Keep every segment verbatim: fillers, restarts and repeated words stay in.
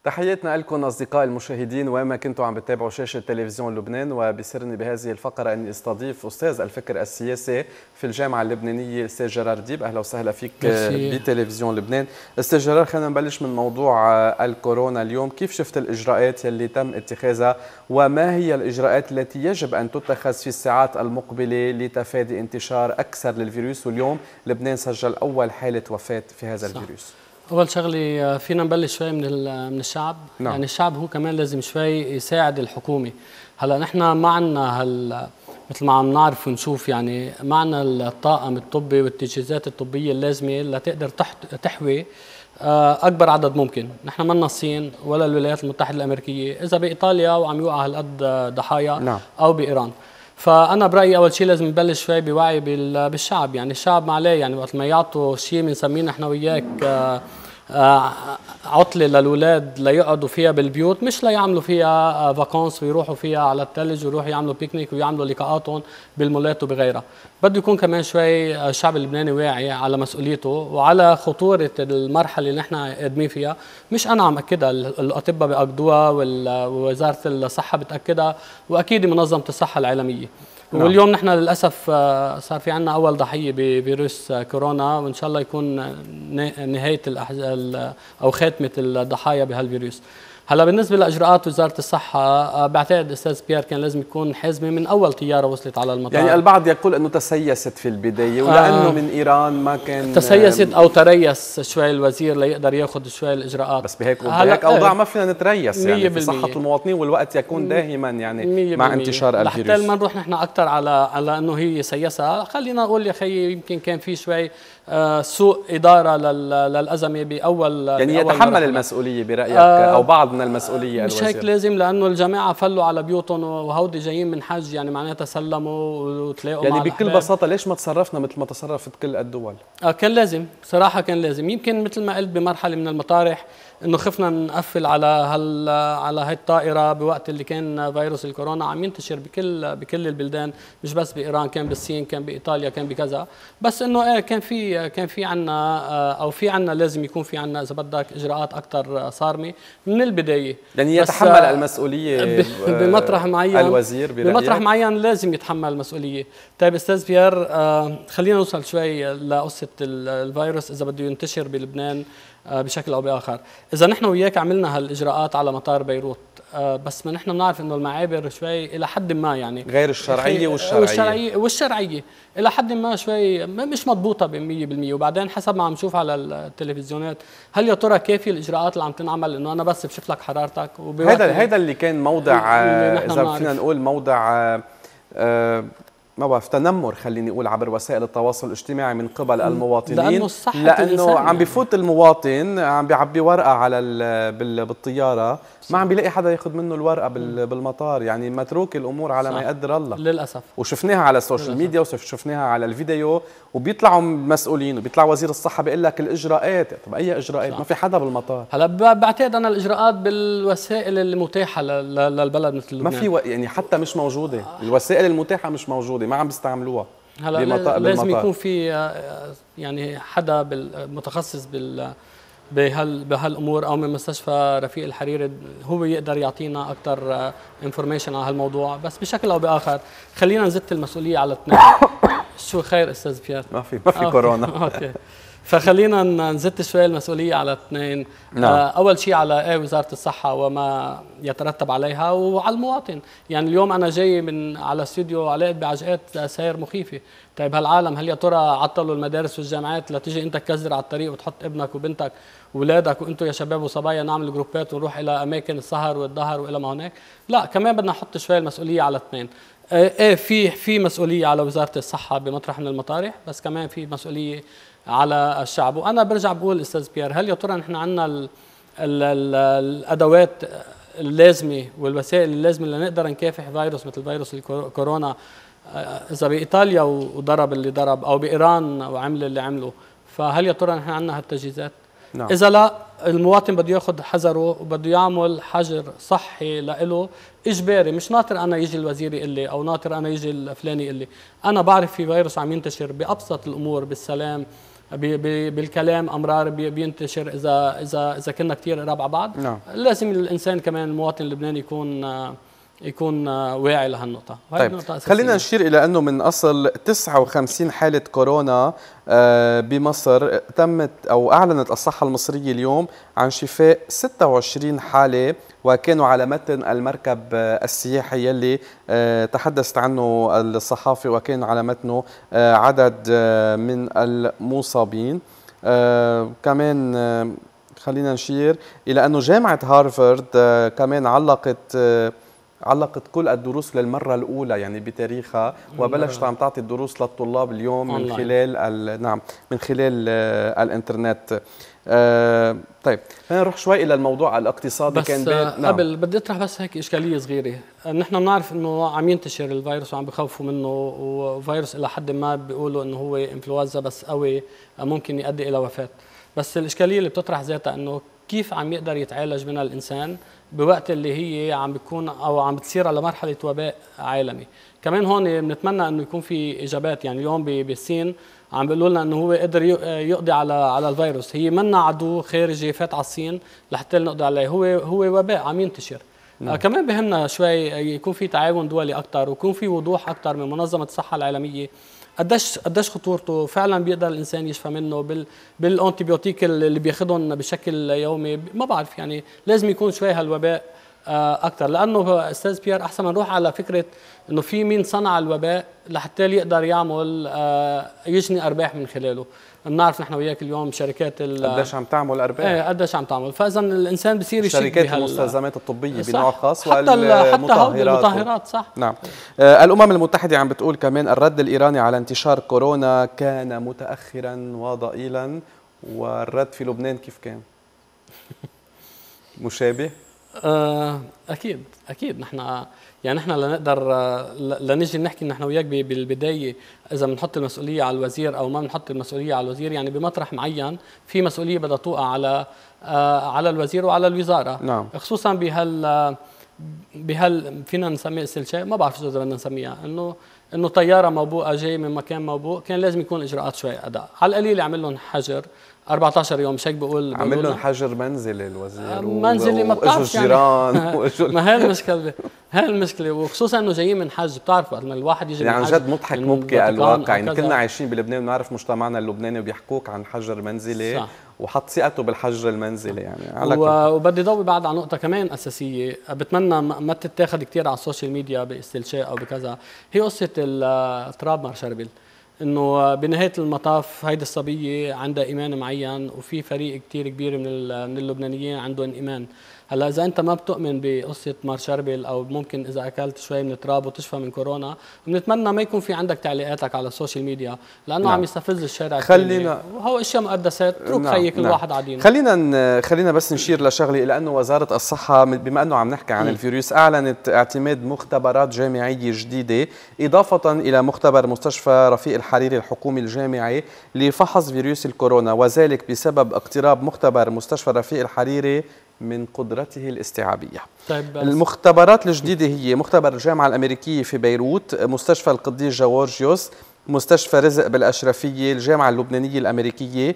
تحياتنا لكم أصدقائي المشاهدين وين ما كنتوا عم بتابعوا شاشة تلفزيون لبنان. وبيسرني بهذه الفقرة أني استضيف أستاذ الفكر السياسي في الجامعة اللبنانية أستاذ جرار ديب. أهلا وسهلا فيك بتلفزيون لبنان. أستاذ جرار، خلينا نبلش من موضوع الكورونا اليوم. كيف شفت الإجراءات يلي تم اتخاذها وما هي الإجراءات التي يجب أن تتخذ في الساعات المقبلة لتفادي انتشار أكثر للفيروس؟ واليوم لبنان سجل أول حالة وفاة في هذا صح. الفيروس. أول شغلة فينا نبلش شوي من من الشعب. نعم. يعني الشعب هو كمان لازم شوي يساعد الحكومة. هلا نحن ما عندنا هال مثل ما عم نعرف ونشوف، يعني معنا الطاقم الطبي والتجهيزات الطبية اللازمة لتقدر تحوي أكبر عدد ممكن. نحن ما الصين ولا الولايات المتحدة الأمريكية، إذا بإيطاليا وعم يوقع هالقد ضحايا نعم. أو بإيران. فأنا برأيي أول شيء لازم نبلش شوي بوعي بالشعب. يعني الشعب ما عليه، يعني وقت ما يعطوا شيء بنسميه نحن وياك عطلة للأولاد ليقعدوا فيها بالبيوت، مش ليعملوا فيها فاكونس ويروحوا فيها على الثلج ويروحوا يعملوا بيكنيك ويعملوا لقاءاتهم بالمولات وبغيرها. بده يكون كمان شوي الشعب اللبناني واعي على مسؤوليته وعلى خطورة المرحلة اللي نحن قادمين فيها. مش أنا عم أكدها، الأطباء بأكدوها ووزارة الصحة بتأكدها، وأكيد منظمة الصحة العالمية. نعم. واليوم نحن للأسف صار في عنا أول ضحية بفيروس كورونا، وإن شاء الله يكون نهاية أو خاتمة الضحايا بهالفيروس. هلا بالنسبة لإجراءات وزارة الصحة، بعتقد أستاذ بيير كان لازم يكون حازمة من أول طيارة وصلت على المطار. يعني البعض يقول أنه تسيست في البداية ولأنه آه من إيران ما كان تسيست أو تريس شوي الوزير ليقدر ياخذ شوي الإجراءات. بس بهيك بهيك أوضاع ما فينا نتريس، يعني في صحة المواطنين والوقت يكون دائما يعني مع انتشار الفيروس. لحتى ما نروح نحن أكثر على على أنه هي سيسها، خلينا نقول يا خيي يمكن كان في شوي آه سوء إدارة للأزمة بأول يعني بأول يتحمل مرحلة. المسؤولية برأيك آه أو بعض من المسؤولية مش الوزير؟ هيك لازم، لأنه الجماعة فلوا على بيوتهم وهودي جايين من حج، يعني معناتها سلموا وتلاقوا يعني مع بكل الأحباب. بساطة ليش ما تصرفنا مثل ما تصرفت كل الدول؟ آه كان لازم صراحة، كان لازم. يمكن مثل ما قلت بمرحلة من المطارح انه خفنا نقفل على هال على هاي الطائرة بوقت اللي كان فيروس الكورونا عم ينتشر بكل بكل البلدان، مش بس بإيران، كان بالصين، كان بإيطاليا، كان بكذا. بس انه ايه كان في كان في عنا او في عنا لازم يكون في عنا اذا بدك اجراءات اكثر صارمة من البداية. يعني يتحمل المسؤولية بمطرح معين الوزير برأيك؟ بمطرح معين لازم يتحمل المسؤولية. طيب استاذ بيير، آه خلينا نوصل شوي لقصة الفيروس اذا بده ينتشر بلبنان بشكل او باخر. اذا نحن وياك عملنا هالاجراءات على مطار بيروت، بس ما نحن بنعرف انه المعابر شوي الى حد ما يعني غير الشرعيه والشرعيه والشرعيه والشرعيه الى حد ما شوي مش مضبوطه ب مية بالمية. وبعدين حسب ما عم نشوف على التلفزيونات، هل يا ترى كافيه الاجراءات اللي عم تنعمل انه انا بس بشوف لك حرارتك؟ هذا هذا اللي كان موضع اذا فينا نقول موضع آه ما بعرف تنمر، خليني اقول، عبر وسائل التواصل الاجتماعي من قبل المواطنين، لانه, لأنه عم بفوت المواطن عم بيعبي ورقه على بالطياره، ما عم بيلاقي حدا ياخذ منه الورقه بالمطار. يعني متروك الامور على صح. ما يقدر الله للاسف. وشفناها على السوشيال ميديا وشفناها على الفيديو، وبيطلعوا مسؤولين وبيطلع وزير الصحه بيقول لك الاجراءات. طب اي اجراءات؟ صح. ما في حدا بالمطار. هلا بعتقد انا الاجراءات بالوسائل المتاحه للبلد مثل لبنان ما في و... يعني حتى مش موجوده، الوسائل المتاحه مش موجوده، ما عم بيستعملوها. هلا لازم بالمطار. يكون في يعني حدا متخصص بال بهال بهالامور او من مستشفى رفيق الحريري هو يقدر يعطينا اكثر انفورميشن على هالموضوع. بس بشكل او باخر خلينا نزت المسؤوليه على اثنين. شو خير استاذ بيير؟ ما في ما في أوكي. كورونا. اوكي فخلينا نزت شوي المسؤوليه على اثنين. نعم. اول شيء على ايه وزاره الصحه وما يترتب عليها، وعلى المواطن. يعني اليوم انا جاي من على استوديو علقت بعجقات سير مخيفه. طيب هالعالم هل يا ترى عطلوا المدارس والجامعات لتيجي انت تكزر على الطريق وتحط ابنك وبنتك واولادك وانتم يا شباب وصبايا نعمل جروبات ونروح الى اماكن السهر والظهر والى ما هناك؟ لا، كمان بدنا نحط شوي المسؤوليه على اثنين. ايه في في مسؤوليه على وزاره الصحه بمطرح من المطارح، بس كمان في مسؤوليه على الشعب. وانا برجع بقول استاذ بيير، هل يا ترى نحن عندنا ال ال ال الادوات اللازمه والوسائل اللازمه لنقدر نكافح فيروس مثل فيروس الكورونا؟ اذا بايطاليا وضرب اللي ضرب او بايران وعمل اللي عمله، فهل يا ترى نحن عندنا هالتجهيزات؟ نعم. اذا لا، المواطن بده ياخذ حذره وبده يعمل حجر صحي له اجباري، مش ناطر انا يجي الوزير يقول لي او ناطر انا يجي الفلاني يقول لي. انا بعرف في فيروس عم ينتشر بابسط الامور بالسلام بالكلام امرار بينتشر اذا اذا اذا كنا كثير قراب على بعض. نعم. لازم الانسان كمان المواطن اللبناني يكون يكون واعي لهالنقطة. طيب خلينا نشير إلى أنه من أصل تسعة وخمسين حالة كورونا بمصر تمت أو أعلنت الصحة المصرية اليوم عن شفاء ستة وعشرين حالة، وكانوا على متن المركب السياحي يلي تحدثت عنه الصحافة، وكان على متنه عدد من المصابين. كمان خلينا نشير إلى أنه جامعة هارفارد كمان علقت علقت كل الدروس للمرة الأولى يعني بتاريخها، وبلشت عم تعطي الدروس للطلاب اليوم من خلال نعم من خلال آه الإنترنت. آه طيب خلينا نروح شوي إلى الموضوع الاقتصادي. بس كان نعم. قبل بدي أطرح بس هيك إشكالية صغيرة. نحن بنعرف إنه عم ينتشر الفيروس وعم بخوفوا منه، وفيروس إلى حد ما بيقولوا إنه هو إنفلونزا بس قوي ممكن يؤدي إلى وفاة. بس الإشكالية اللي بتطرح ذاتها إنه كيف عم يقدر يتعالج منها الإنسان بوقت اللي هي عم بيكون او عم بتصير على مرحله وباء عالمي. كمان هون بنتمنى انه يكون في اجابات. يعني اليوم بالصين عم بيقولوا لنا انه هو قدر يقضي على على الفيروس. هي منا عدو خارجي فات على الصين لحتى نقضي عليه، هو هو وباء عم ينتشر. آه كمان بهمنا شوي يكون في تعاون دولي اكثر، ويكون في وضوح اكثر من منظمه الصحه العالميه قديش قديش خطورته فعلا بيقدر الانسان يشفى منه بال بالانتيبيوتيك اللي بياخذهم بشكل يومي. ما بعرف يعني لازم يكون شوي هالوباء اكثر، لانه استاذ بيير احسن ما نروح على فكره انه في مين صنع الوباء لحتى يقدر يعمل يجني ارباح من خلاله. بنعرف نحن وياك اليوم شركات قديش عم تعمل ارباح. ايه قديش عم تعمل، فاذا الانسان بصير يشيك شركات المستلزمات الطبيه بنوع خاص حتى والمطهرات. حتى المطهرات صح. نعم. آه الامم المتحده عم بتقول كمان الرد الايراني على انتشار كورونا كان متاخرا وضئيلا، والرد في لبنان كيف كان؟ مشابه؟ آه اكيد اكيد. نحن يعني نحن لنقدر لنجي نحكي نحن وياك بالبدايه اذا بنحط المسؤوليه على الوزير او ما بنحط المسؤوليه على الوزير. يعني بمطرح معين في مسؤوليه بدها توقع على آه على الوزير وعلى الوزاره. نعم. خصوصا بهال بهال فينا نسميه استلشاء، ما بعرف شو اذا بدنا نسميها، انه انه طياره موبوءه جاي من مكان موبوء، كان لازم يكون اجراءات شوي اداء. على القليل يعمل لهم حجر أربعة عشر يوم، مش هيك بقول؟ عمل لهم حجر منزلي الوزير منزلي ما بتعرف يعني. ما هي المشكله هي المشكله وخصوصا انه جايين من حج. بتعرف لما الواحد يجي يعني عن جد مضحك مبكي الواقع. يعني كلنا عايشين بلبنان بنعرف مجتمعنا اللبناني وبيحكوك عن حجر منزلي صح. وحط ثقته بالحجر المنزلي يعني على و... وبدي ضوي بعد على نقطه كمان اساسيه بتمنى ما تتاخذ كثير على السوشيال ميديا باستلشاء او بكذا. هي قصه التراب مارشربل، انه بنهايه المطاف هيدي الصبيه عندها ايمان معين، وفي فريق كثير كبير من من اللبنانيين عندهم ايمان. هلا اذا انت ما بتؤمن بقصه مارشربل او ممكن اذا اكلت شوي من التراب وتشفى من كورونا، بنتمنى ما يكون في عندك تعليقاتك على السوشيال ميديا، لانه نعم. عم يستفز الشارع. خلينا وهو اشياء مقدسات اترك نعم. خيك نعم. الواحد عادينا. خلينا خلينا بس نشير لشغله، لانه وزاره الصحه بما انه عم نحكي عن م. الفيروس اعلنت اعتماد مختبرات جامعيه جديده اضافه الى مختبر مستشفى رفيق الحريري الحكومي الجامعي لفحص فيروس الكورونا، وذلك بسبب اقتراب مختبر مستشفى رفيق الحريري من قدرته الاستيعابية. طيب المختبرات الجديدة هي مختبر الجامعة الأمريكية في بيروت، مستشفى القديس جورجيوس، مستشفى رزق بالأشرفية، الجامعة اللبنانية الأمريكية،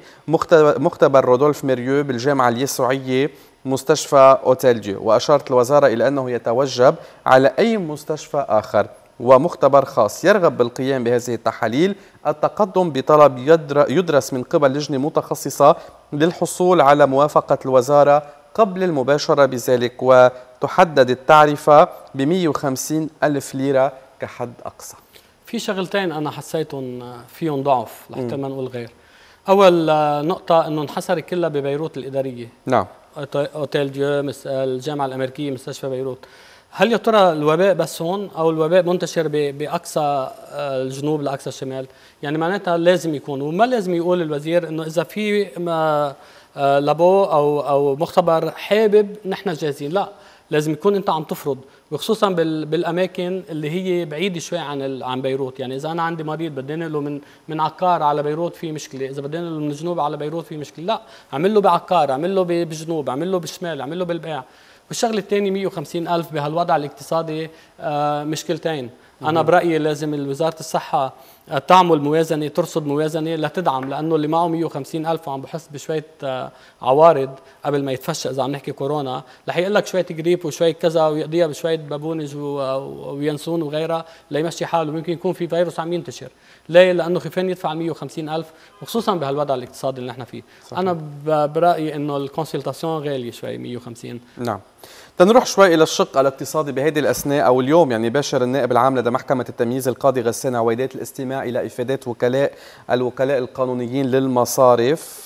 مختبر رودولف ميريو بالجامعة اليسوعية، مستشفى أوتيل ديو. وأشارت الوزارة إلى أنه يتوجب على أي مستشفى آخر ومختبر خاص يرغب بالقيام بهذه التحاليل التقدم بطلب يدرس من قبل لجنة متخصصة للحصول على موافقة الوزارة قبل المباشرة بذلك، وتحدد التعرفة ب مئة وخمسين ألف ليرة كحد أقصى. في شغلتين أنا حسيتهم فيهم ضعف لحتى ما نقول غير. أول نقطة أنه انحصرت كلها ببيروت الإدارية. نعم. أوتيل ديو، الجامعة الأمريكية، مستشفى بيروت. هل يا ترى الوباء بس هون او الوباء منتشر باقصى الجنوب لاقصى الشمال؟ يعني معناتها لازم يكون، وما لازم يقول الوزير انه اذا في لابو او او مختبر حابب نحن جاهزين، لا، لازم يكون انت عم تفرض، وخصوصا بالاماكن اللي هي بعيده شوي عن عن بيروت. يعني اذا انا عندي مريض بدي انقله من من عكار على بيروت في مشكله، اذا بدي انقله من الجنوب على بيروت في مشكله، لا، اعمل له بعكار، اعمل له بالجنوب، اعمل له بالشمال، اعمل له بالبقاع. والشغله الثانيه مئة وخمسين ألف بهالوضع الاقتصادي آه مشكلتين. انا برايي لازم وزاره الصحه تعمل موازنه، ترصد موازنه لتدعم، لانه اللي معه مية وخمسين ألف وعم بحس بشويه عوارض قبل ما يتفشى اذا عم نحكي كورونا، رح يقول لك شويه جريب وشويه كذا ويقضيها بشويه بابونج وينسون وغيرها ليمشي حاله، ممكن يكون في فيروس عم ينتشر. ليه؟ لانه خايفين يدفع مية وخمسين ألف، وخصوصا بهالوضع الاقتصادي اللي نحن فيه. صحيح. انا برايي انه الكونسلتاسيون غاليه شوي مية وخمسين. نعم. تنروح شوي الى الشق الاقتصادي بهذه الاثناء او اليوم. يعني باشر النائب العام لدى محكمه التمييز القاضي غسان عويدات الاستماع الى افادات وكلاء الوكلاء القانونيين للمصارف،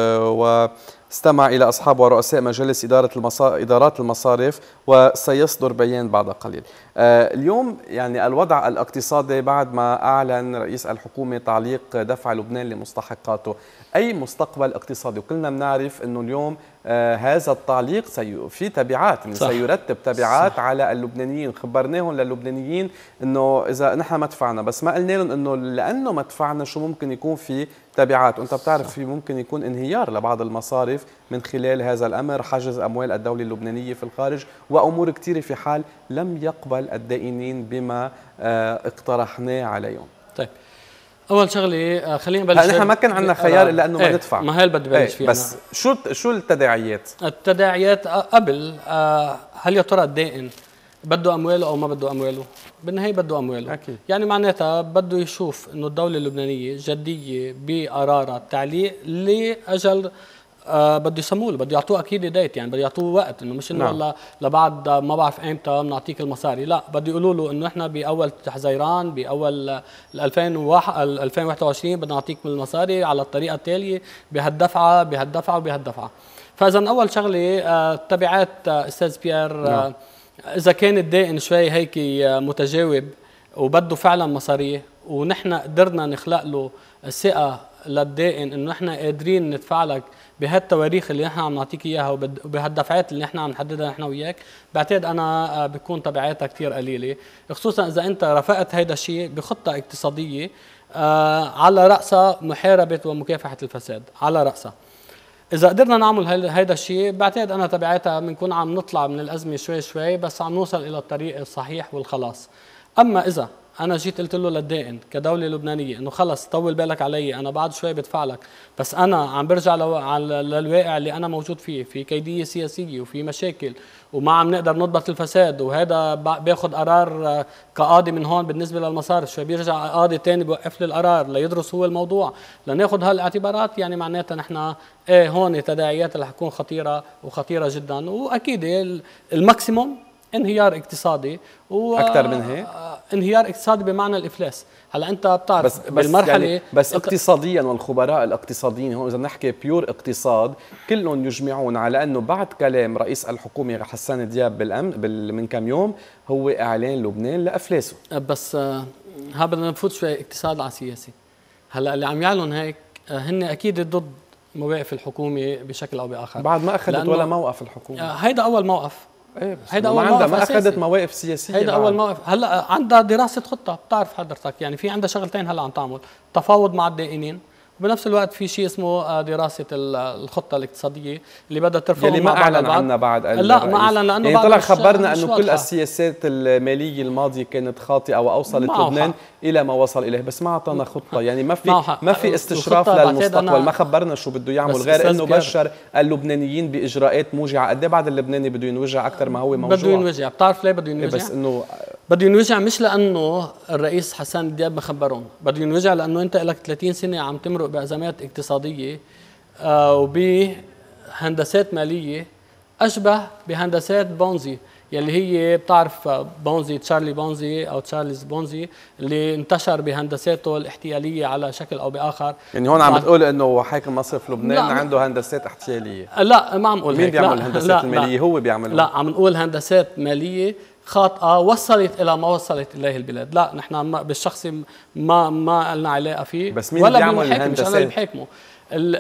واستمع الى اصحاب ورؤساء مجالس اداره المصارف ادارات المصارف، وسيصدر بيان بعد قليل. اليوم يعني الوضع الاقتصادي بعد ما اعلن رئيس الحكومه تعليق دفع لبنان لمستحقاته، اي مستقبل اقتصادي؟ وكلنا بنعرف انه اليوم آه هذا التعليق سي في تبعات، يعني سيرتب تبعات صح. على اللبنانيين. خبرناهم للبنانيين انه اذا نحن ما دفعنا، بس ما قلنا لهم انه لانه ما دفعنا شو ممكن يكون في تبعات، وانت بتعرف في ممكن يكون انهيار لبعض المصارف من خلال هذا الامر، حجز اموال الدوله اللبنانيه في الخارج وامور كثيره في حال لم يقبل الدائنين بما آه اقترحناه عليهم. طيب اول شغله خلينا نبلش. نحن ما كان عندنا خيار الا انه ما ايه ندفع. ما هي اللي بدي بلش فيها. بس أنا. شو شو التداعيات؟ التداعيات قبل هل يا ترى الدائن بده امواله او ما بده امواله؟ بالنهايه بده امواله. أكيد. يعني معناتها بده يشوف انه الدوله اللبنانيه جديه بقرارها التعليق لاجل آه بده يسموه بده يعطوه اكيد ديت، يعني بده يعطوه وقت، انه مش انه والله نعم. لبعد ما بعرف ايمتى بنعطيك المصاري، لا بده يقولوا له انه احنا باول حزيران باول ألفين وواحد وعشرين بدنا نعطيك من المصاري على الطريقه التاليه بهالدفعه بهالدفعه وبهالدفعه. فاذا اول شغله آه تبعات آه استاذ بيير آه نعم. اذا كان الدائن شوي هيك متجاوب وبده فعلا مصاريه، ونحن قدرنا نخلق له الثقه للدائن انه نحن قادرين ندفع لك بهالتواريخ اللي نحن عم نعطيك اياها وبهالدفعات اللي نحن عم نحددها نحن وياك، بعتقد انا بكون تبعاتها كثير قليله، خصوصا اذا انت رافقت هيدا الشيء بخطه اقتصاديه على راسها محاربه ومكافحه الفساد على راسها. إذا قدرنا نعمل هيدا الشيء بعتقد أنا تبعاتها بنكون عم نطلع من الأزمة شوي شوي، بس عم نوصل إلى الطريق الصحيح والخلاص. أما إذا أنا جيت قلت له للدائن كدولة لبنانية إنه خلص طول بالك علي، أنا بعد شوي بدفع لك، بس أنا عم برجع للواقع اللي أنا موجود فيه، في كيدية سياسية وفي مشاكل وما عم نقدر نضبط الفساد، وهذا بياخذ قرار كقاضي من هون بالنسبة للمصارف، شوي بيرجع قاضي تاني بوقف لي القرار ليدرس هو الموضوع لناخذ هالاعتبارات. يعني معناتها نحن ايه هون تداعيات رح تكون خطيرة وخطيرة جدا، وأكيد الماكسيموم انهيار اقتصادي و اكثر من هيك انهيار اقتصادي بمعنى الافلاس. هلا انت بتعرف بس بالمرحله يعني بس اقتصاديا والخبراء الاقتصاديين هون اذا نحكي بيور اقتصاد كلهم يجمعون على انه بعد كلام رئيس الحكومه حسان دياب بالامن بال من كم يوم هو اعلان لبنان لافلاسه. بس ها بدنا نفوت شوي اقتصاد على سياسي. هلا اللي عم يعلن هيك هن اكيد ضد مواقف الحكومه بشكل او باخر، بعد ما اخذت ولا موقف الحكومه. هيدا اول موقف. ايه هيدا اول موقف ما اخذت مواقف سياسيه. هيدا اول موقف. هلا عندها دراسه خطه، بتعرف حضرتك يعني في عندها شغلتين هلا عم تعمل، تفاوض مع الدائنين، وبنفس الوقت في شيء اسمه دراسه الخطه الاقتصاديه اللي بدها ترفض اللي ما اعلن عنها بعد. لا ما اعلن لانه يعني طلع خبرنا انه كل السياسات الماليه الماضيه كانت خاطئه واوصلت لبنان الى ما وصل اليه، بس ما اعطانا خطه، يعني ما في ما في استشراف للمستقبل، ما خبرنا شو بده يعمل غير انه بشر اللبنانيين باجراءات موجعه. قد ايه بعد اللبناني بده ينوجع اكثر ما هو موجوع؟ بده ينوجع. بتعرف ليه بده ينوجع؟ بس انه بده ينوجع مش لانه الرئيس حسان دياب مخبرون، بده ينوجع لانه انت لك ثلاثين سنه عم تمرق بازمات اقتصاديه آه وبهندسات ماليه اشبه بهندسات بونزي، يلي هي بتعرف بونزي تشارلي بونزي او تشارلز بونزي اللي انتشر بهندساته الاحتياليه على شكل او باخر. يعني هون عم بتقول انه حاكم مصرف لبنان عنده هندسات احتياليه؟ لا ما عم نقول مين بيعمل الهندسات الماليه؟ هو بيعملها. لا عم نقول هندسات ماليه خاطئه وصلت الى ما وصلت اليه البلاد. لا نحن بالشخصي ما ما لنا علاقه فيه، بس مين بيعمل الهندسات؟ مش انا اللي بحاكمه.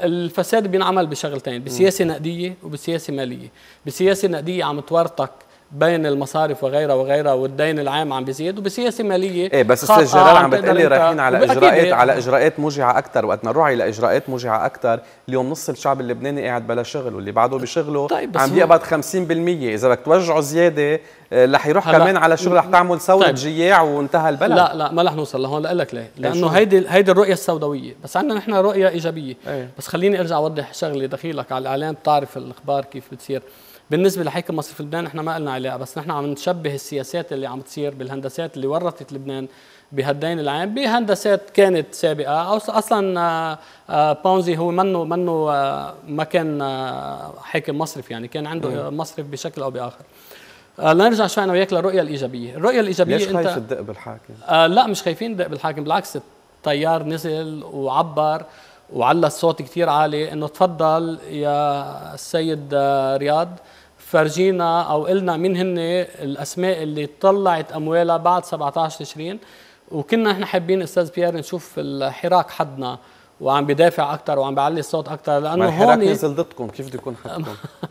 الفساد بينعمل بشغلتين، بسياسه نقديه وبسياسه ماليه. بسياسه نقديه عم تورطك بين المصارف وغيرها وغيرها، والدين العام عم بيزيد، وبسياسه ماليه ايه بس استاذ جلال عم بتقلي رايحين على اجراءات على اجراءات موجعه اكثر، وقت نروح على اجراءات موجعه اكثر اليوم نص الشعب اللبناني قاعد بلا شغل، واللي بعده بشغله طيب عم بيقبض خمسين بالمية، اذا بدك توجعوا زياده رح يروح كمان على شغل، رح تعمل ثوره طيب. جياع وانتهى البلد. لا لا ما رح نوصل لهون، لاقول لك ليه، لانه هيدي هيدي الرؤيه السوداويه، بس عندنا نحن رؤيه ايجابيه. ايه. بس خليني ارجع اوضح شغله، دخيلك على الاعلام بتعرف الاخبار كيف بتصير. بالنسبه لحكم مصر في لبنان نحن ما قلنا علاقه، بس نحن عم نشبه السياسات اللي عم تصير بالهندسات اللي ورطت لبنان بهالدين العام بهندسات كانت سابقه، او اصلا بونزي هو منه منه ما كان حاكم مصرف، يعني كان عنده مصرف بشكل او باخر. لنرجع شوي انا وياك للرؤيه الايجابيه، الرؤيه الايجابيه ليش خايف تدق بالحاكم؟ آه لا مش خايفين ندق بالحاكم، بالعكس التيار نزل وعبر وعلى الصوت كثير عالي انه تفضل يا السيد رياض فرجينا او قلنا مين هن الاسماء اللي طلعت اموالها بعد سبعة عشر تشرين، وكنا احنا حابين استاذ بيير نشوف الحراك حدنا وعم بدافع اكثر وعم بعلي الصوت اكثر، لانه الحراك نزل ضدكم، كيف بده يكون حدكم؟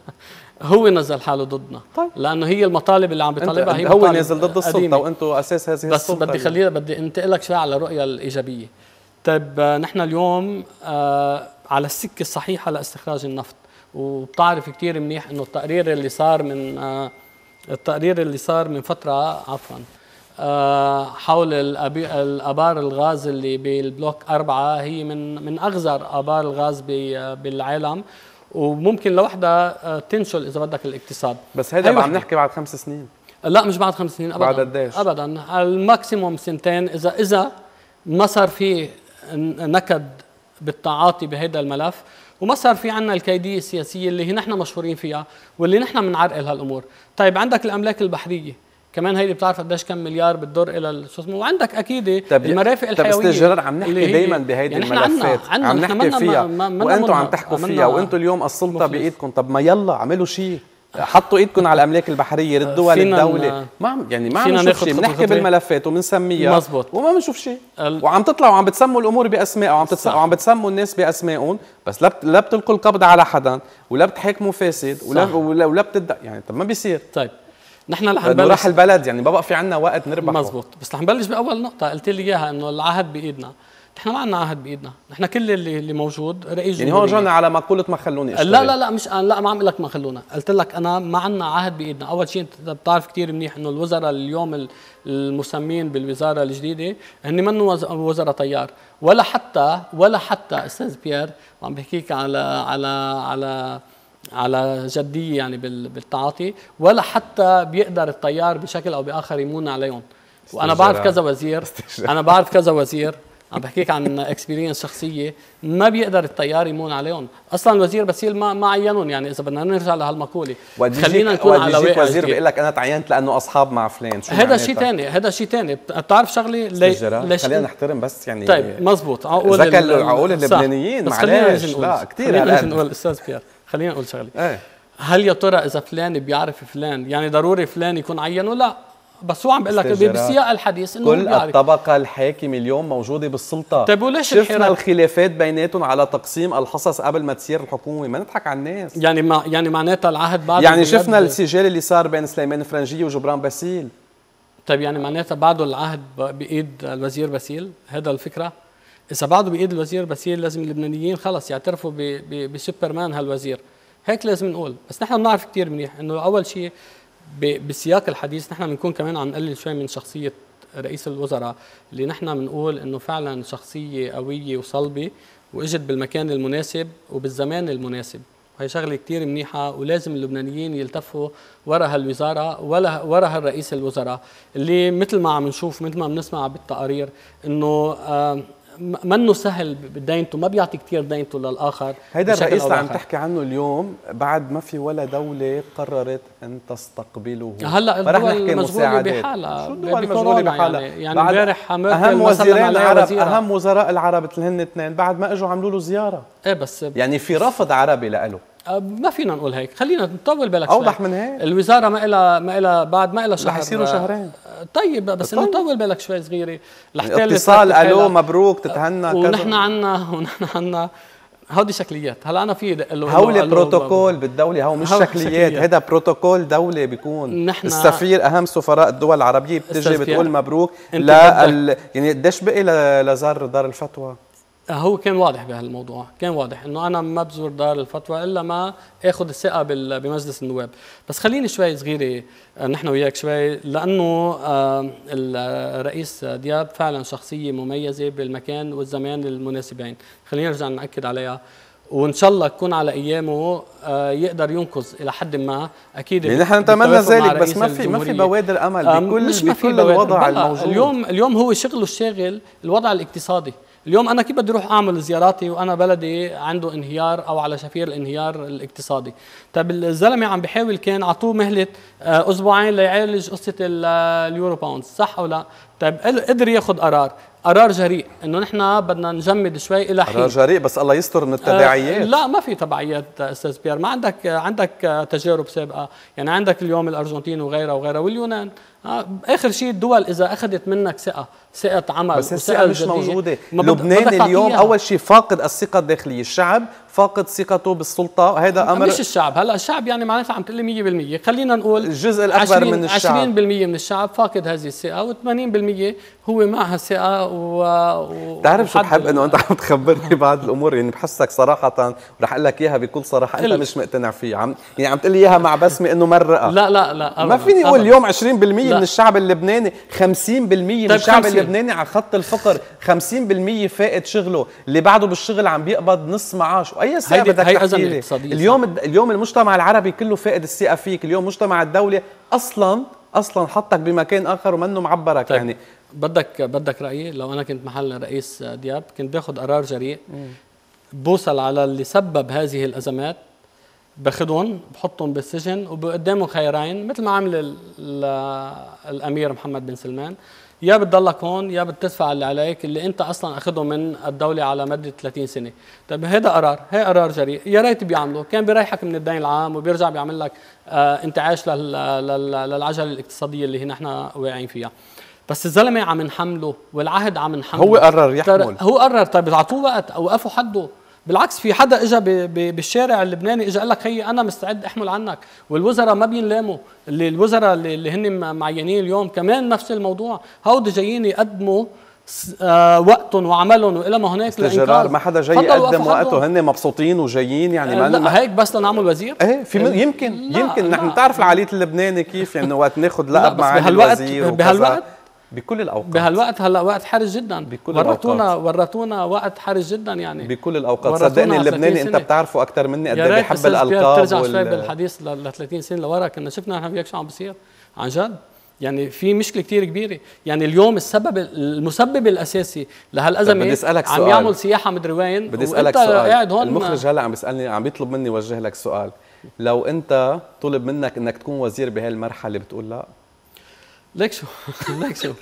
هو نزل حاله ضدنا. طيب. لانه هي المطالب اللي عم بيطالبها هي هو نازل ضد السلطه وانتم اساس هذه السلطه. بس بدي خلينا بدي انتقل لك شوي على الرؤيه الايجابيه. طيب نحن اليوم آه على السكه الصحيحه لاستخراج النفط، وبتعرف كثير منيح انه التقرير اللي صار من آه التقرير اللي صار من فتره عفوا آه حول الابار الغاز اللي بالبلوك أربعة هي من من اغزر ابار الغاز بالعالم، وممكن لوحدها تنشل اذا بدك الاقتصاد. بس هيدا عم نحكي بعد خمس سنين. لا مش بعد خمس سنين ابدا. بعد قديش؟ ابدا، الماكسيموم سنتين، اذا اذا ما صار في نكد بالتعاطي بهذا الملف، وما صار في عنا الكيديه السياسيه اللي هي نحن مشهورين فيها واللي نحن بنعرقل هالامور. طيب عندك الاملاك البحريه كمان، هيدي بتعرف قديش كم مليار بتدور الى شو اسمه، وعندك اكيد المرافق الحيويه. طب استاذ جلال عم نحكي دائما بهيدي يعني الملفات، عنا عنا عم نحكي فيها وانتم عم تحكوا فيها، وانتم اليوم السلطه بايدكم. طب ما يلا اعملوا شيء، حطوا ايدكم على الاملاك البحريه، ردوها للدوله. ما يعني ما عم نشوف شيء، بنحكي بالملفات وبنسميها مزبوط وما بنشوف شيء، وعم تطلعوا وعم بتسموا الامور باسماء وعم وعم بتسموا الناس باسمائهم، بس لا لا بتلقوا القبض على حدا ولا بتحاكموا فاسد ولا ولا, ولا بتد يعني. طب ما بيصير. طيب نحن رح نبلش راح البلد، يعني ما بقى في عنا وقت نربح. مزبوط، بس رح نبلش باول نقطه قلت لي اياها، انه العهد بايدنا. نحن ما عندنا عهد بايدنا، نحن كل اللي اللي موجود رئيس يعني هون رجعنا على مقوله ما خلوني اشتغل. لا لا لا مش أنا، لا ما عم اقول لك ما خلونا، قلت لك انا ما عندنا عهد بايدنا. اول شيء انت بتعرف كثير منيح انه الوزراء اليوم المسمين بالوزاره الجديده هن منهم وزراء طيار، ولا حتى ولا حتى استاذ بيير، وعم بحكيك على على على على جديه يعني بالتعاطي، ولا حتى بيقدر الطيار بشكل او باخر يمون عليهم. وانا بعرف كذا وزير انا بعرف كذا وزير عم بحكيك عن اكسبيرينس شخصيه، ما بيقدر الطيار يمون عليهم اصلا. الوزير بسيل ما ما عينهم، يعني اذا بدنا نرجع لهالمقوله خلينا نكون على واقع. وزير بيقول لك انا تعينت لانه اصحاب مع فلان، شو هذا شيء ثاني، هذا شيء ثاني. بتعرف شغله ليش خلينا نحترم بس يعني. طيب مزبوط، عقول عقول اللبنانيين معلش لا كثير. خلينا نقول استاذ بيير، خلينا نقول شغله ايه. هل يا ترى اذا فلان بيعرف فلان يعني ضروري فلان يكون عينه؟ لا، بس هو عم بقول لك بسياق الحديث انه كل الطبقه الحاكمه اليوم موجوده بالسلطه. طيب وليش شفنا الخلافات بيناتهم على تقسيم الحصص قبل ما تصير الحكومه؟ ما نضحك على الناس. يعني ما يعني معناتها العهد بعد يعني شفنا السجال اللي صار بين سليمان فرنجيه وجبران باسيل. طيب يعني معناتها بعده العهد بايد الوزير باسيل؟ هذا الفكره. اذا بعده بايد الوزير باسيل لازم اللبنانيين خلص يعترفوا بسوبرمان هالوزير، هيك لازم نقول. بس نحن بنعرف كثير منيح انه اول شيء بسياق الحديث نحن بنكون كمان عم نقلل شوي من شخصيه رئيس الوزراء، اللي نحن بنقول انه فعلا شخصيه قويه وصلبه واجت بالمكان المناسب وبالزمان المناسب، وهي شغله كثير منيحه، ولازم اللبنانيين يلتفوا ورا هالوزاره ولا ورا هالرئيس الوزراء اللي مثل ما عم نشوف مثل ما بنسمع بالتقارير انه آه منه سهل بدينته، ما بيعطي كثير دينته للاخر. هيدا الرئيس اللي عم تحكي عنه اليوم بعد ما في ولا دوله قررت ان تستقبله. هلا الدول مشغوله بحالها، شو الدول مشغوله بحالها؟ يعني امبارح اهم وزيرين العرب وزيرة. اهم وزراء العرب هن اثنين بعد ما اجوا عملوا له زياره. ايه بس يعني في رفض عربي له. ما فينا نقول هيك، خلينا نطول بالك شوي. اوضح من هيك. الوزاره ما لها ما لها بعد ما لها شهر، رح يصيروا شهرين. طيب بس انه طول بالك شوي صغيره لحتى اتصال الو مبروك تتهنى كذا. ونحن عنا ونحن عنا هودي شكليات. هلا انا في هول بروتوكول بالدوله، هو مش شكليات، هذا بروتوكول دولي بيكون. نحن السفير اهم سفراء الدول العربيه بتجي بتقول مبروك لا ال... يعني قديش بقي لزار دار الفتوى؟ هو كان واضح بهالموضوع، كان واضح انه انا ما بزور دار الفتوى الا ما اخذ الثقه بمجلس النواب. بس خليني شوي صغيره نحن وياك شوي، لانه الرئيس دياب فعلا شخصيه مميزه بالمكان والزمان المناسبين، خلينا نرجع ناكد عليها، وان شاء الله تكون على ايامه يقدر ينقذ الى حد ما. اكيد يعني نحن نتمنى ذلك، بس ما في ما في بوادر امل بكل مش ما بكل الوضع الموجود. اليوم اليوم هو شغله الشاغل الوضع الاقتصادي. اليوم انا كيف بدي اروح اعمل زياراتي وانا بلدي عنده انهيار او على شفير الانهيار الاقتصادي؟ طيب الزلمه عم بيحاول، كان اعطوه مهله اسبوعين ليعالج قصه اليورو باوند، صح او لا؟ طيب قدر ياخذ قرار، قرار جريء انه نحن بدنا نجمد شوي الى حين. قرار جريء، بس الله يستر من التداعيات. آه لا ما في تبعيات استاذ بيير، ما عندك عندك تجارب سابقه، يعني عندك اليوم الارجنتين وغيرها وغيرها واليونان. آه اخر شيء الدول اذا اخذت منك ثقه، ثقه عمل، بس الثقه مش موجوده. لبنان اليوم اول شيء فاقد الثقه الداخليه، الشعب فاقد ثقته بالسلطه، هذا امر. مش الشعب، هلا الشعب يعني معناتها عم تقول لي مية بالمية، خلينا نقول الجزء الاكبر من الشعب، عشرين بالمية من الشعب فاقد هذه الثقه، وثمانين بالمية هو مع هالثقه. و بتعرف شو بحب انه انت عم تخبرني بعض الامور، يعني بحسك صراحه ورح اقول لك اياها بكل صراحه انت مش مقتنع فيه، عم يعني عم تقول لي اياها مع بسمه انه مرقه. لا لا لا ما فيني اقول اليوم عشرين بالمية من الشعب اللبناني، خمسين بالمية من الشعب اللبناني على خط الفقر، خمسين بالمية فاقد شغله، اللي بعده بالشغل عم بيقبض نص معاش، واي ثقه بدك تحكي لي؟ اليوم اليوم المجتمع العربي كله فاقد الثقه فيك، اليوم مجتمع الدوله اصلا اصلا حطك بمكان اخر ومنه معبرك. طيب يعني بدك بدك رايي؟ لو انا كنت محل رئيس دياب كنت باخذ قرار جريء، بوصل على اللي سبب هذه الازمات، باخذهم بحطهم بالسجن وبقدامهم خيارين، مثل ما عمل الامير محمد بن سلمان، يا بتضلك هون يا بتدفع اللي عليك اللي انت اصلا اخذه من الدوله على مده ثلاثين سنه. طيب هذا قرار، هي قرار جريء، يا ريت بيعمله، كان بيريحك من الدين العام وبيرجع بيعمل لك آه انتعاش للعجله الاقتصاديه اللي نحن واقعين فيها. بس الزلمه عم نحمله والعهد عم نحمله، هو قرر يحمل، هو قرر. طيب اعطوه وقت او وقفوا حده. بالعكس في حدا اجى بالشارع اللبناني اجى قال لك خيي انا مستعد احمل عنك، والوزراء ما بينلاموا، اللي الوزراء اللي هن معينين اليوم كمان نفس الموضوع، هودي جايين يقدموا آه وقتهم وعملهم والى ما هناك للانقاذ. ما حدا جاي يقدم وقته، هن مبسوطين وجايين يعني. آه لا هيك بس لنعمل وزير؟ ايه في م... يمكن يمكن نحن بتعرف العقليه اللبناني كيف، يعني وقت ناخذ لقب معالي الوزير بهالوقت بكل الاوقات، بهالوقت هلا وقت حرج جدا، بكل ورطونا ورطونا وقت حرج جدا يعني بكل الاوقات. صدقني اللبناني انت بتعرفه اكثر مني قد ايه بيحب الالقاب. ترجع شوي بالحديث ل ثلاثين سنه لورا، كنا شفنا نحن وياك شو عم بيصير عن جد. يعني في مشكله كثير كبيره، يعني اليوم السبب المسبب الاساسي لهالازمه عم يعمل سياحه مدري وين. بدي اسالك سؤال، قاعد هون المخرج هلا عم بيسالني، عم بيطلب مني وجه لك سؤال، لو انت طلب منك انك تكون وزير بهالمرحله بتقول لا؟ ليك شو ليك شو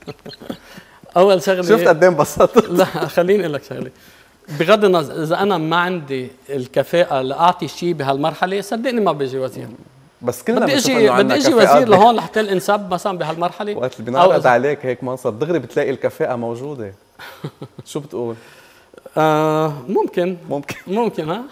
اول شغله شفت قد ايه انبسطت؟ لا خليني اقول لك شغله، بغض النظر اذا انا ما عندي الكفاءه لاعطي شيء بهالمرحله صدقني ما بيجي وزير. بس كلنا بدي اجي بدي اجي وزير لهون لحتى انسب مثلا بهالمرحله، وقت اللي بينعرض عليك هيك منصب دغري بتلاقي الكفاءه موجوده. شو بتقول؟ آه ممكن ممكن ممكن ها.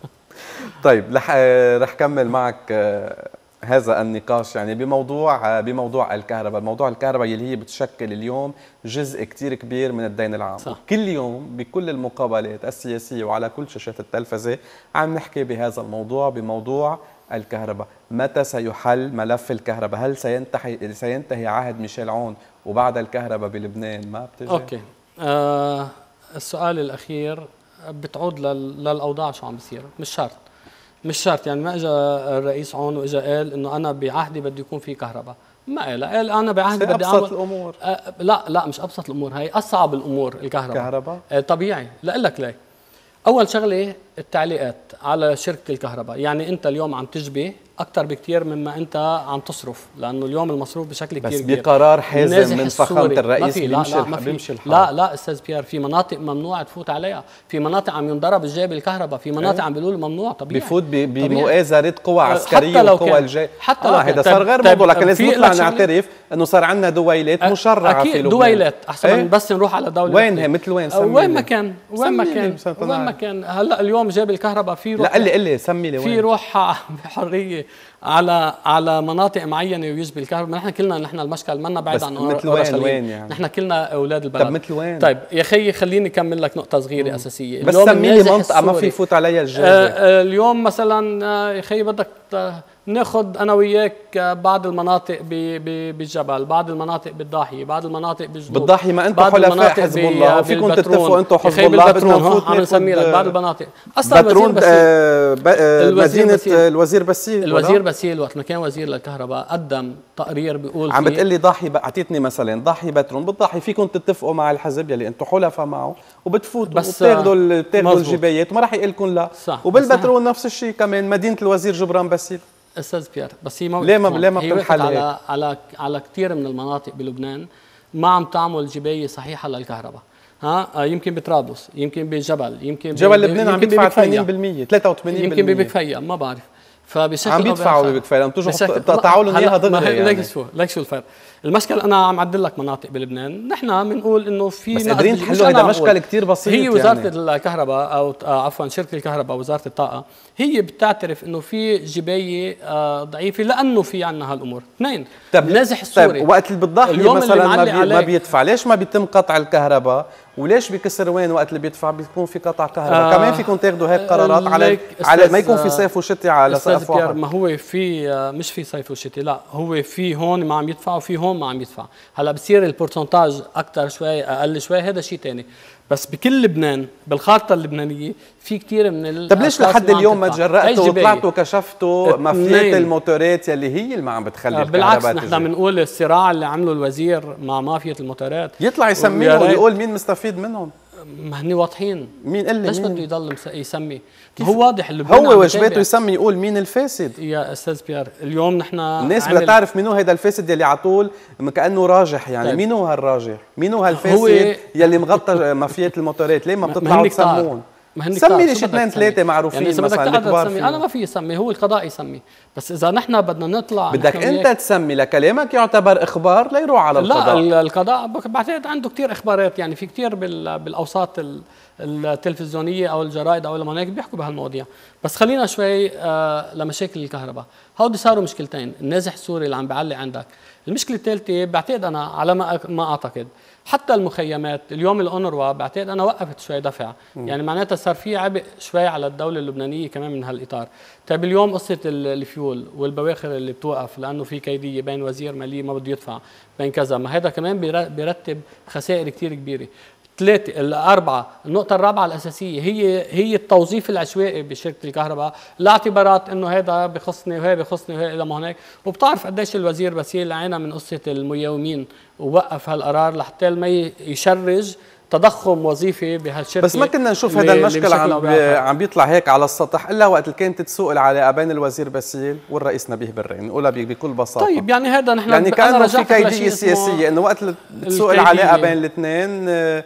طيب رح رح كمل معك آه هذا النقاش يعني بموضوع بموضوع الكهرباء، موضوع الكهرباء اللي هي بتشكل اليوم جزء كتير كبير من الدين العام. صح. كل يوم بكل المقابلات السياسية وعلى كل شاشات التلفزة عم نحكي بهذا الموضوع، بموضوع الكهرباء. متى سيحل ملف الكهرباء؟ هل سينتهي سينتهي عهد ميشيل عون وبعد الكهرباء بلبنان ما بتجي؟ اوكي. آه السؤال الأخير بتعود للأوضاع شو عم بيصير، مش شرط مش شرط يعني ما اجى الرئيس عون واجى قال انه انا بعهدي بده يكون في كهرباء، ما قال قال انا بعهدي بدي اعمل ابسط الامور. آه لا لا مش ابسط الامور، هي اصعب الامور الكهرباء. كهرباء آه طبيعي، لا لك ليه. اول شغله التعليقات على شركه الكهرباء، يعني انت اليوم عم تجبي اكثر بكثير مما انت عم تصرف، لانه اليوم المصروف بشكل كثير كبير. بس بقرار حازم من فخامه الرئيس بيمشي لا, بيمشي الحال. لا لا استاذ بيير، في مناطق ممنوع تفوت عليها، في مناطق عم ينضرب الجاي بالكهرباء، في مناطق ايه؟ عم بيقولوا ممنوع. طبيعي بفوت بمؤازره قوى عسكريه وقوى الجاي. حتى آه لو هذا صار غير موضوع، لكن لازم نطلع نعترف انه صار عندنا دويلات مشرعه في لبنان. دويلات احسن ايه؟ من بس نروح على دوله وين هي مثل وين؟ وين ما كان وين ما كان وين ما كان هلا اليوم جاب الكهرباء في روح. لا قل لي قل لي سمي لي وين. في روح بحريه على على مناطق معينه ويجبي الكهرباء. نحن كلنا نحن المشكل منا بعيد عن مثل وين وين يعني؟ نحن كلنا اولاد البلد. طب مثل وين؟ طيب يا خيي خليني اكمل لك نقطه صغيره مم. اساسيه. بس سمي لي منطقه ما في يفوت عليها الجاز. آه اليوم مثلا يا خيي بدك ناخذ انا وياك بعض المناطق بالجبل، بعض المناطق بالضاحيه، بعض المناطق بالجنوب. بالضاحيه ما انتم حلفاء حزب الله وفيكم تتفقوا انتم حزب الله. بدنا نفوت عم نسمي لك بعض المناطق. اصلا بترون آه مدينه الوزير بسيل. الوزير بسيل وقت ما كان وزير للكهرباء قدم تقرير بيقول عم بتقول لي ضاحيه، اعطيتني مثلا ضاحيه بترون. بالضاحيه فيكم تتفقوا مع الحزب يلي انتم حلفاء معه وبتفوتوا وبتاخذوا بتاخذوا الجبايات وما راح يقول لكم لا. وبالبترون نفس الشيء كمان مدينه الوزير جبران باسيل. استاذ بيير بس هي موقف ليه ما ليه ما بتنحل على على على على كثير من المناطق بلبنان ما عم تعمل جبايه صحيحه للكهرباء. ها يمكن بطرابلس، يمكن بجبل، يمكن جبل لبنان عم بيدفع ثمانين بالمئة ثلاثة وثمانين بالمئة، يمكن ببكفيا ما بعرف. فبشكل عم بيدفعوا ببكفيا، عم تيجوا تقطعوا لهم اياها دغري. يعني ليك شو ليك شو الفرق؟ المشكله انا عم عدل لك مناطق بلبنان، نحن بنقول انه في بس قادرين تحلوا هذا مشكل كثير بسيط. هي وزاره يعني. الكهرباء او عفوا شركه الكهرباء وزاره الطاقه هي بتعترف انه في جبايه ضعيفه لانه في عندنا هالامور. اثنين النازح السوري. طيب وقت اللي بالضاحيه مثلا ما, بي ما بيدفع، ليش ما بيتم قطع الكهرباء؟ وليش بكسر وين وقت اللي بيدفع بيكون في قطع كهرباء؟ آه كمان فيكم تاخذوا هيك قرارات على على ما يكون في صيف وشتاء على سقف واحد. ما هو في مش في صيف وشتاء، لا هو في هون ما عم يدفع وفي هون ما عم يدفع. هلا بصير البورسنتاج اكثر شوي اقل شوي، هذا شيء ثاني. بس بكل لبنان بالخارطه اللبنانيه في كثير من. طب ليش لحد اليوم ما تجرأتوا وطلعتوا كشفتوا مافيات الموتورات يلي هي اللي ما عم بتخلي الكهرباء بالعكس نحن بنقول الصراع اللي عمله الوزير مع مافيا الموتورات يطلع يسميهم ويقول مين مستفيد منهم. ما هني واضحين. مين قال لي ليش بده يضل يسمي؟ هو واضح اللبنان هو واجباته يسمي يقول مين الفاسد. يا استاذ بيير اليوم نحن الناس بدها تعرف مين هو هيدا الفاسد يلي على طول كانه راجح. يعني طيب. مين هو هالراجح؟ مين هو هالفاسد يلي مغطى مافيات الموتورات؟ ليه ما بتطلعوا تسمون؟ سمي لي شي اثنين ثلاثه معروفين يعني مثلا الكبار فيه. انا ما في يسمي، هو القضاء يسمي. بس اذا نحن بدنا نطلع بدك انت تسمي لكلامك يعتبر اخبار ليروح على القضاء. لا القضاء بعتقد عنده كثير اخبارات، يعني في كثير بالاوساط التلفزيونيه او الجرائد او هيك بيحكوا بهالمواضيع. بس خلينا شوي آه لمشاكل الكهرباء. هودي صاروا مشكلتين، النازح السوري اللي عم بيعلق عندك. المشكله الثالثه بعتقد انا على ما ما اعتقد حتى المخيمات اليوم الأونروا بعتقد انا وقفت شوي دفع، م. يعني معناتها صار في عبء شوي على الدوله اللبنانيه كمان من هالاطار. طيب اليوم قصه الفيول والبواخر اللي بتوقف لانه في كيديه بين وزير ماليه ما بده يدفع بين كذا، ما هذا كمان بيرتب خسائر كثير كبيره. ثلاثة الأربعة النقطة الرابعة الأساسية هي هي التوظيف العشوائي بشركة الكهرباء، لاعتبارات إنه هذا بخصني وهي بخصني وهي إلى ما هناك. وبتعرف قديش الوزير بسيل عانى من قصة الميومين ووقف هالقرار لحتى ما يشرج تضخم وظيفي بهالشركه. بس ما كنا نشوف هذا المشكل عم عم بيطلع هيك على السطح الا وقت اللي كانت تسوق العلاقه بين الوزير باسيل والرئيس نبيه برين، نقولها بكل بساطه. طيب يعني هذا نحن يعني كانه في كيديه سياسيه انه وقت اللي تسوق العلاقه بين الاثنين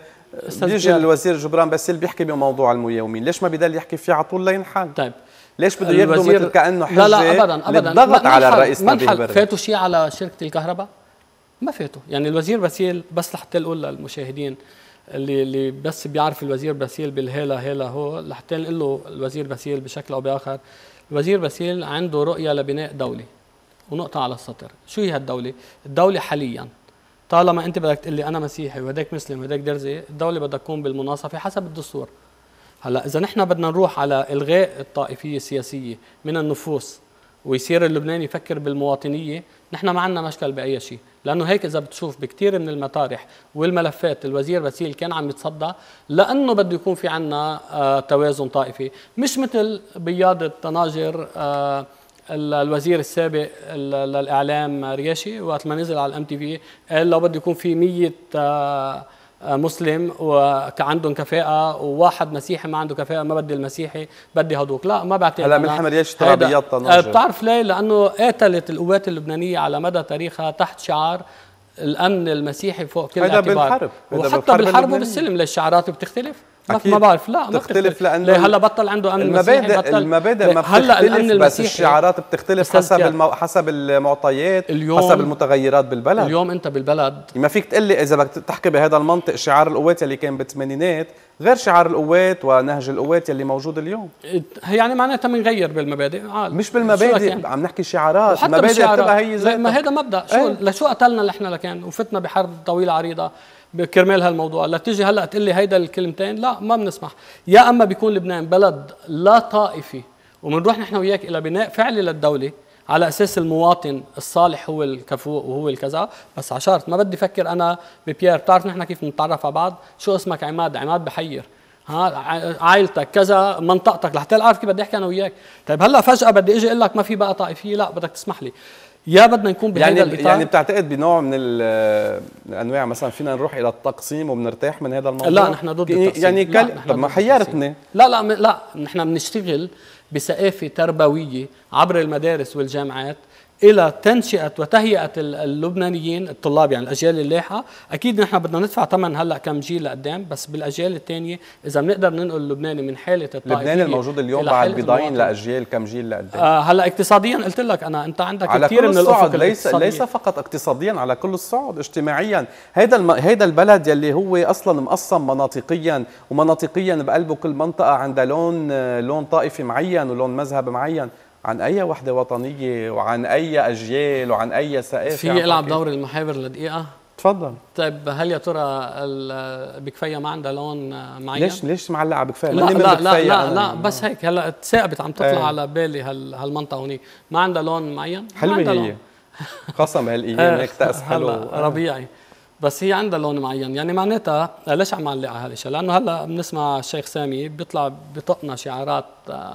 بيجي الوزير جبران باسيل بيحكي بموضوع الميومين، ليش ما بضل يحكي فيه على طول لينحل؟ طيب ليش بده ياخذوا مثل كانه حجه؟ لا لا ابدا ابدا للضغط على الرئيس نبيه برين. فاتوا شيء على شركه الكهرباء؟ ما فاتوا، يعني الوزير باسيل بس لحتى نقول للمشاهدين اللي اللي بس بيعرف الوزير باسيل بالهيلا هيلا هو لحتى نقول له الوزير باسيل بشكل او باخر، الوزير باسيل عنده رؤيه لبناء دوله. ونقطه على السطر، شو هي هالدوله؟ الدوله حاليا طالما انت بدك تقول لي انا مسيحي وهداك مسلم وهداك درزي، الدوله بدها تكون بالمناصفه حسب الدستور. هلا اذا نحن بدنا نروح على الغاء الطائفيه السياسيه من النفوس ويصير اللبناني يفكر بالمواطنيه، نحن ما عندنا مشكل باي شيء، لانه هيك اذا بتشوف بكثير من المطارح والملفات الوزير باسيل كان عم يتصدى لانه بده يكون في عندنا آه توازن طائفي، مش مثل بياض طناجر آه الوزير السابق للاعلام رياشي وقت ما نزل على الام تي في قال لو بده يكون في مية آه مسلم وعندهم كفاءة، وواحد مسيحي ما عنده كفاءة، ما بدي المسيحي بدي هدوك. لا ما بعتقد. هلا ملحمة ليش ترابيات طنجة؟ بتعرف ليه؟ لأنه قاتلت القوات اللبنانية على مدى تاريخها تحت شعار الأمن المسيحي فوق كل اعتبار. هيدا بالحرب، وحتى بالحرب وبالسلم. ليش الشعارات بتختلف؟ ما بعرف. لا ما بتختلف لانه هلا بطل عنده امن المبادئ مسيحي. المبادئ ما هلا بتختلف، بس الشعارات بتختلف حسب المو... حسب المعطيات، حسب المتغيرات بالبلد. اليوم انت بالبلد ما فيك تقول لي اذا بدك تحكي بهذا المنطق شعار القوات اللي كان بالثمانينات غير شعار القوات ونهج القوات اللي موجود اليوم. يعني معناتها بنغير بالمبادئ. عال. مش بالمبادئ، عم نحكي شعارات. المبادئ بتبقى هي ذاتها. ما هذا مبدا. شو ايه؟ لشو قتلنا نحن لكان وفتنا بحرب طويله عريضه بكرمال هالموضوع؟ لا تيجي هلا تقول لي هيدا الكلمتين. لا ما بنسمح. يا اما بيكون لبنان بلد لا طائفي وبنروح نحن وياك الى بناء فعلي للدوله على اساس المواطن الصالح هو الكفؤ وهو الكذا، بس على شرط ما بدي افكر انا ببيير. بتعرف نحن كيف بنتعرف على بعض؟ شو اسمك؟ عماد. عماد بحير. ها عائلتك كذا، منطقتك، لحتى اعرف كيف بدي احكي انا وياك. طيب هلا فجاه بدي اجي اقول لك ما في بقى طائفيه. لا بدك تسمح لي. يا بدنا نكون بهذا يعني الاطار. يعني بتعتقد بنوع من الانواع مثلا فينا نروح الى التقسيم وبنرتاح من هذا الموضوع؟ لا نحن ضد التقسيم. يعني كل... طب ما حيرتني. لا لا لا نحن بنشتغل بثقافه تربويه عبر المدارس والجامعات الى تنشئه وتهيئه اللبنانيين الطلاب، يعني الاجيال اللاحقه. اكيد نحن بدنا ندفع ثمن هلا كم جيل لقدام، بس بالاجيال الثانيه اذا بنقدر ننقل اللبناني من حاله الطائفيه لبنان الموجود اليوم بعد بيضاين لاجيال كم جيل لقدام. آه هلا اقتصاديا قلت لك انا انت عندك على كثير من الافق ليس ليس فقط اقتصاديا، على كل الصعد اجتماعيا. هيدا الم... هيدا البلد يلي هو اصلا مقسم مناطقيا، ومناطقيا بقلبه كل منطقه عندها لون لون طائفي معين ولون مذهب معين. عن اي وحده وطنيه وعن اي اجيال وعن اي ثقافه في يلعب دور المحاور لدقيقه؟ تفضل. طيب هل يا ترى بكفيه ما عندها لون معين؟ ليش ليش معلقه بكفيه؟ لا لا لا لا, لا بس هيك هلا تثاقبت عم تطلع ايه. على بالي هال هالمنطقه هونيك ما عندها لون معين؟ حلوه هي خاصه بهالايام هيك تأس حلو ربيعي، بس هي عندها لون معين. يعني معناتها ليش عم معلقه هالشيء؟ لانه هلا بنسمع الشيخ سامي بيطلع بيطقنا شعارات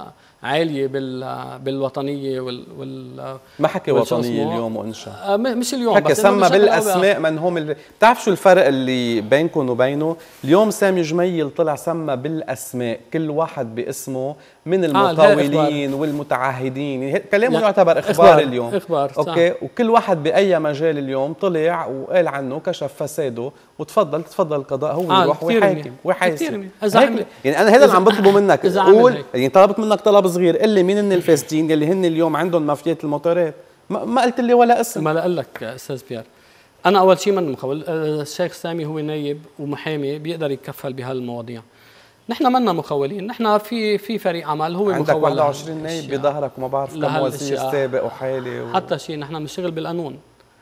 عاليه بال بالوطنيه وال, وال ما حكي وطنيه اليوم وانشا مش اليوم حكي سمى بالاسماء. من هم اللي بتعرف شو الفرق اللي بينكم وبينه؟ اليوم سامي جميل طلع سمى بالاسماء، كل واحد باسمه من المطاولين آه والمتعهدين. كلامه يعني يعتبر اخبار, إخبار اليوم. اخبار اوكي صح. وكل واحد باي مجال اليوم طلع وقال عنه كشف فساده، وتفضل تفضل القضاء هو آه يروح ويحاكم ويحاسب. يعني انا هذا اللي عم بطلبه منك. قول يعني طلبت منك طلب صغير، قل لي مين هن الفاسدين اللي هن اليوم عندهم مافيات الموتورات. ما, ما قلت لي ولا اسم. ما لك استاذ بيير، انا اول شيء من مخول. الشيخ سامي هو نايب ومحامي بيقدر يتكفل بهالمواضيع. نحن منا مخولين، نحن في في فريق عمل هو عندك واحد وعشرين نايب بظهرك وما بعرف كم وزير سابق وحالي و... حتى شيء نحن بنشتغل بالقانون،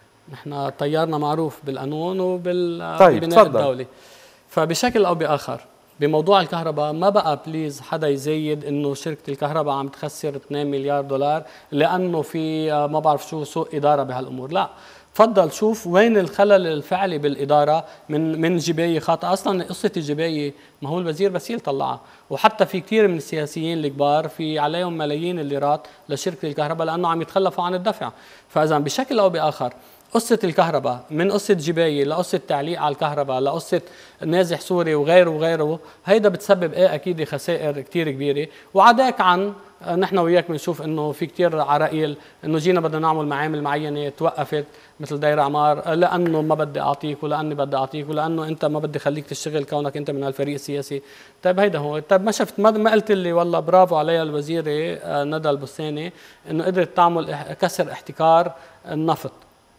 نحن طيارنا معروف بالقانون وبال طيب ببناء الدولة. فبشكل او باخر بموضوع الكهرباء ما بقى بليز حدا يزيد انه شركه الكهرباء عم تخسر اثنين مليار دولار لانه في ما بعرف شو سوء اداره بهالامور. لا، تفضل شوف وين الخلل الفعلي بالاداره من من جبايه خاطئه. اصلا قصه الجبايه ما هو الوزير باسيل طلعها، وحتى في كثير من السياسيين الكبار في عليهم ملايين الليرات لشركه الكهرباء لانه عم يتخلفوا عن الدفع. فاذا بشكل او باخر قصة الكهرباء من قصة جباية لقصة تعليق على الكهرباء لقصة نازح سوري وغيره وغيره، هيدا بتسبب ايه اكيد خسائر كتير كبيرة. وعداك عن نحن وياك بنشوف انه في كتير عرائل انه جينا بدنا نعمل معامل معينة توقفت مثل دير عمار لانه ما بدي اعطيك ولاني بدي اعطيك ولانه انت ما بدي خليك تشتغل كونك انت من هالفريق السياسي. طيب هيدا هو. طيب ما شفت ما قلت لي والله برافو عليها الوزيرة ندى البستاني انه قدرت تعمل كسر احتكار النفط.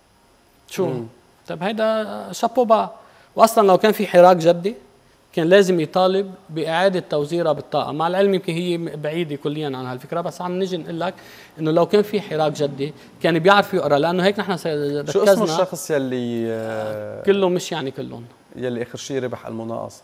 شو؟ مم. طيب هيدا شابوبا. واصلا لو كان في حراك جدي كان لازم يطالب باعاده توزيرها بالطاقه، مع العلم يمكن هي بعيده كليا عن هالفكره، بس عم نجي نقول لك انه لو كان في حراك جدي كان بيعرف يقرا، لانه هيك نحن ركزنا. شو اسم الشخص يلي آه كله مش يعني كلهم يلي اخر شيء ربح المناقصه؟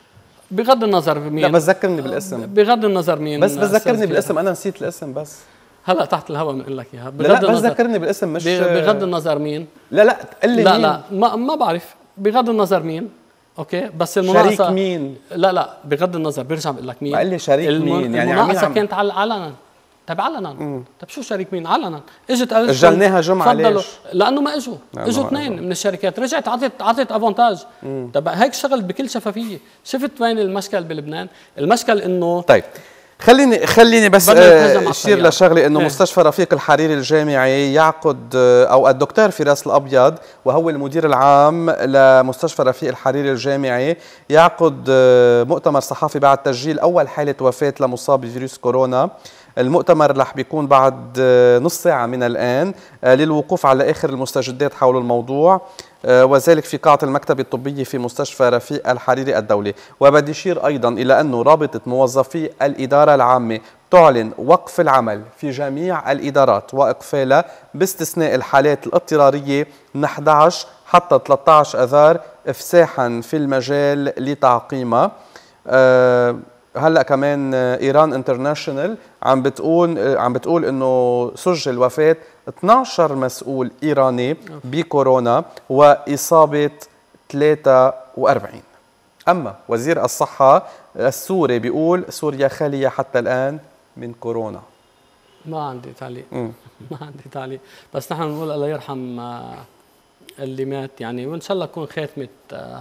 بغض النظر مين. لا بتذكرني بالاسم. بغض النظر مين، بس بتذكرني بالاسم، انا نسيت الاسم بس هلا تحت الهواء بنقول لك اياها. بغض لا بس ذكرني بالاسم مش بغض النظر مين. لا لا قل لي لا مين. لا ما ما بعرف بغض النظر مين. اوكي بس المناقصه شريك مين؟ لا لا بغض النظر برجع بقول لك مين. ما قال لي شريك الم... مين يعني. المناقصه عم... كانت على علنا طيب علنا، طيب شو شريك مين؟ علنا اجت قالت اجلناها جمعه ليش؟ لانه ما اجوا، اجوا اثنين من الشركات، رجعت عطت عطت افونتاج. طيب هيك اشتغلت بكل شفافيه. شفت وين المشكل بلبنان؟ المشكل انه طيب خليني خليني بس اشير لشغله انه ايه؟ مستشفى رفيق الحريري الجامعي يعقد او الدكتور فراس الابيض وهو المدير العام لمستشفى رفيق الحريري الجامعي يعقد مؤتمر صحفي بعد تسجيل اول حاله وفاه لمصاب بفيروس كورونا. المؤتمر رح بيكون بعد نص ساعة من الآن للوقوف على آخر المستجدات حول الموضوع، وذلك في قاعة المكتب الطبي في مستشفى رفيق الحريري الدولي. وبدي أشير أيضا إلى أنه رابطة موظفي الإدارة العامة تعلن وقف العمل في جميع الإدارات وإقفالها باستثناء الحالات الاضطرارية من أحد عشر حتى ثلاثة عشر أذار إفساحا في المجال لتعقيمها. أه هلا كمان ايران انترناشونال عم بتقول عم بتقول انه سجل وفاه اثنعش مسؤول ايراني بكورونا واصابه ثلاثة وأربعين. اما وزير الصحه السوري بيقول سوريا خاليه حتى الان من كورونا. ما عندي تعليق. ما عندي تعليق، بس نحن بنقول الله يرحم اللي مات يعني، وان شاء الله تكون خاتمه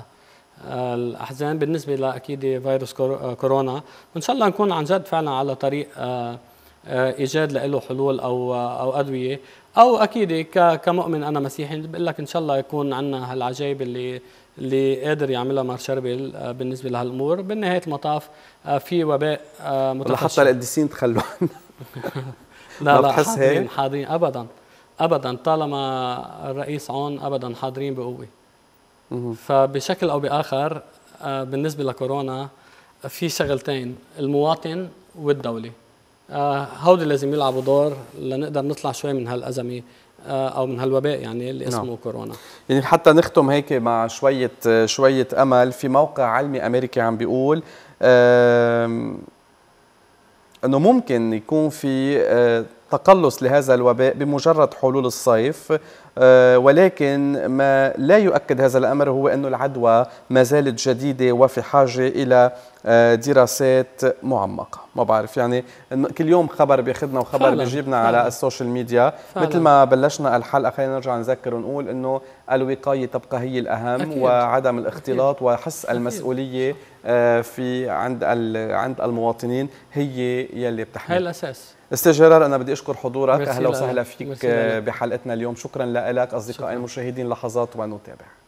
الأحزان بالنسبة لأكيد فيروس كورونا، وإن شاء الله نكون عن جد فعلا على طريق إيجاد له حلول أو أو أدوية، أو أكيد كمؤمن أنا مسيحي بقول لك إن شاء الله يكون عندنا هالعجائب اللي اللي قادر يعملها مار شربل بالنسبة لهالأمور. بالنهاية المطاف في وباء متفشي. حتى القديسين تخلوا لا لا حاضرين حاضرين أبدا أبدا، طالما الرئيس عون أبدا حاضرين بقوة. فبشكل او باخر بالنسبه لكورونا في شغلتين، المواطن والدوله، هودي لازم يلعبوا دور لنقدر نطلع شوي من هالازمه او من هالوباء يعني اللي اسمه نعم. كورونا. يعني حتى نختم هيك مع شويه شويه امل، في موقع علمي امريكي عم بيقول انه ممكن يكون في تقلص لهذا الوباء بمجرد حلول الصيف، ولكن ما لا يؤكد هذا الأمر هو أن العدوى ما زالت جديدة وفي حاجة إلى دراسات معمقة. ما بعرف يعني كل يوم خبر بياخذنا وخبر بيجيبنا على السوشيال ميديا. فعلا. مثل ما بلشنا الحلقة خلينا نرجع نذكر ونقول أنه الوقاية تبقى هي الأهم أكيد. وعدم الاختلاط أكيد. وحس أكيد. المسؤولية في عند عند المواطنين هي يلي بتحمل. هي الأساس. استاذ جرار انا بدي اشكر حضورك، اهلا وسهلا فيك بحلقتنا اليوم. شكرا لك. اصدقائي المشاهدين لحظات ونتابع.